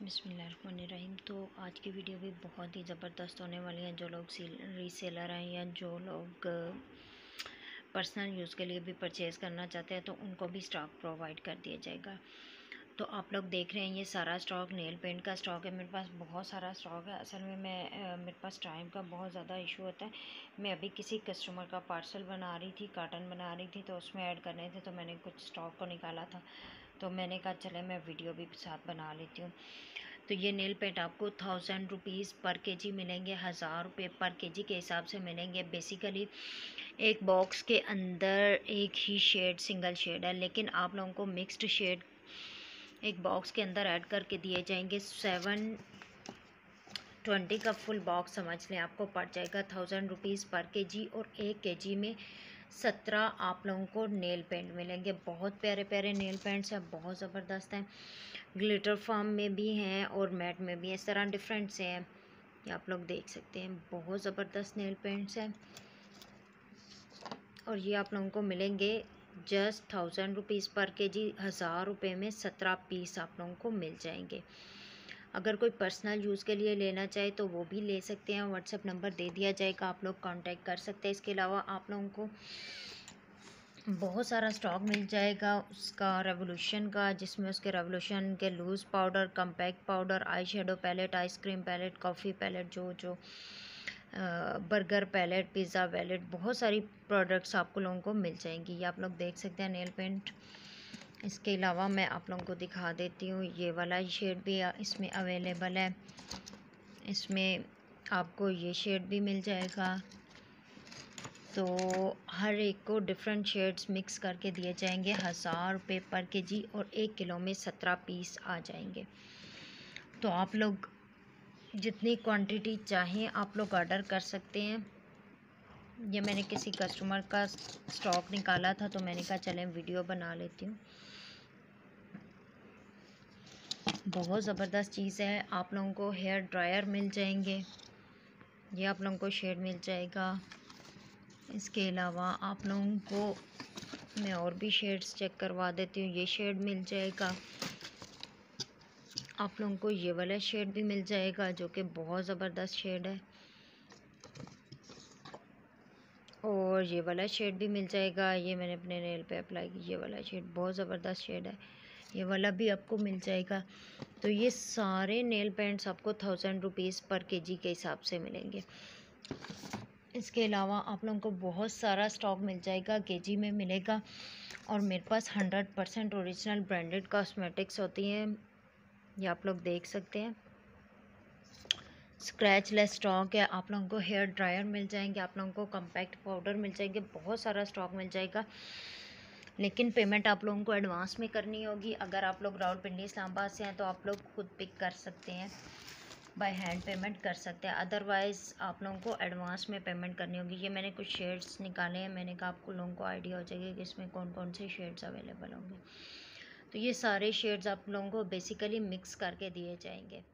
बिस्मिल्लाहिर्रहमानिर्रहीम। तो आज की वीडियो भी बहुत ही ज़बरदस्त होने वाली है। जो लोग रीसेलर हैं या जो लोग पर्सनल यूज़ के लिए भी परचेज़ करना चाहते हैं तो उनको भी स्टॉक प्रोवाइड कर दिया जाएगा। तो आप लोग देख रहे हैं ये सारा स्टॉक नेल पेंट का स्टॉक है। मेरे पास बहुत सारा स्टॉक है। असल में मेरे पास टाइम का बहुत ज़्यादा इशू होता है। मैं अभी किसी कस्टमर का पार्सल बना रही थी, कार्टन बना रही थी, तो उसमें ऐड करने थे, तो मैंने कुछ स्टॉक को निकाला था, तो मैंने कहा चले मैं वीडियो भी साथ बना लेती हूँ। तो ये नेल पेंट आपको 1000 रुपीज़ पर केजी मिलेंगे, 1000 रुपये पर केजी के हिसाब से मिलेंगे। बेसिकली एक बॉक्स के अंदर एक ही शेड, सिंगल शेड है, लेकिन आप लोगों को मिक्स्ड शेड एक बॉक्स के अंदर ऐड करके दिए जाएंगे। 720 का फुल बॉक्स समझ लें आपको पड़ जाएगा 1000 रुपीज़ पर केजी। और 1 केजी में 17 आप लोगों को नेल पेंट मिलेंगे। बहुत प्यारे प्यारे नेल पेंट्स हैं, बहुत ज़बरदस्त हैं। ग्लिटर फॉर्म में भी हैं और मैट में भी, इस तरह डिफरेंट से हैं। ये आप लोग देख सकते हैं, बहुत ज़बरदस्त नेल पेंट्स हैं। और ये आप लोगों को मिलेंगे जस्ट 1000 रुपीज़ पर केजी। 1000 रुपये में 17 पीस आप लोगों को मिल जाएंगे। अगर कोई पर्सनल यूज़ के लिए लेना चाहे तो वो भी ले सकते हैं। व्हाट्सएप नंबर दे दिया जाएगा, आप लोग कांटेक्ट कर सकते हैं। इसके अलावा आप लोगों को बहुत सारा स्टॉक मिल जाएगा उसका रेवोल्यूशन का, जिसमें उसके रेवोल्यूशन के loose powder, compact powder, eye shadow palette, ice cream palette, coffee palette, जो बर्गर पैलेट, पिज़्ज़ा पैलेट, बहुत सारी प्रोडक्ट्स आपको लोगों को मिल जाएंगी। ये आप लोग देख सकते हैं नेल पेंट। इसके अलावा मैं आप लोगों को दिखा देती हूँ, ये वाला शेड भी इसमें अवेलेबल है। इसमें आपको ये शेड भी मिल जाएगा। तो हर एक को डिफरेंट शेड्स मिक्स करके दिए जाएंगे 1000 रुपये पर केजी। और 1 किलो में 17 पीस आ जाएंगे। तो आप लोग जितनी क्वांटिटी चाहें आप लोग ऑर्डर कर सकते हैं। ये मैंने किसी कस्टमर का स्टॉक निकाला था, तो मैंने कहा चलें वीडियो बना लेती हूँ। बहुत ज़बरदस्त चीज़ है। आप लोगों को हेयर ड्रायर मिल जाएंगे, ये आप लोगों को शेड मिल जाएगा। इसके अलावा आप लोगों को मैं और भी शेड्स चेक करवा देती हूँ। ये शेड मिल जाएगा आप लोगों को, ये वाला शेड भी मिल जाएगा जो कि बहुत ज़बरदस्त शेड है। और ये वाला शेड भी मिल जाएगा, ये मैंने अपने नेल पे अप्लाई की, ये वाला शेड बहुत ज़बरदस्त शेड है, ये वाला भी आपको मिल जाएगा। तो ये सारे नेल पेंट्स आपको 1000 रुपीज़ पर केजी के हिसाब से मिलेंगे। इसके अलावा आप लोगों को बहुत सारा स्टॉक मिल जाएगा, केजी में मिलेगा। और मेरे पास 100% ओरिजिनल ब्रांडेड कॉस्मेटिक्स होती हैं, ये आप लोग देख सकते हैं। स्क्रैच लेस स्टॉक है। आप लोगों को हेयर ड्रायर मिल जाएंगे, आप लोगों को कम्पैक्ट पाउडर मिल जाएंगे, बहुत सारा स्टॉक मिल जाएगा। लेकिन पेमेंट आप लोगों को एडवांस में करनी होगी। अगर आप लोग रावलपिंडी इस्लामाबाद से हैं तो आप लोग खुद पिक कर सकते हैं, बाय हैंड पेमेंट कर सकते हैं। अदरवाइज़ आप लोगों को एडवांस में पेमेंट करनी होगी। ये मैंने कुछ शेड्स निकाले हैं, मैंने कहा आपको लोगों को आइडिया हो जाएगा कि इसमें कौन कौन से शेड्स अवेलेबल होंगे। तो ये सारे शेड्स आप लोगों को बेसिकली मिक्स करके दिए जाएंगे।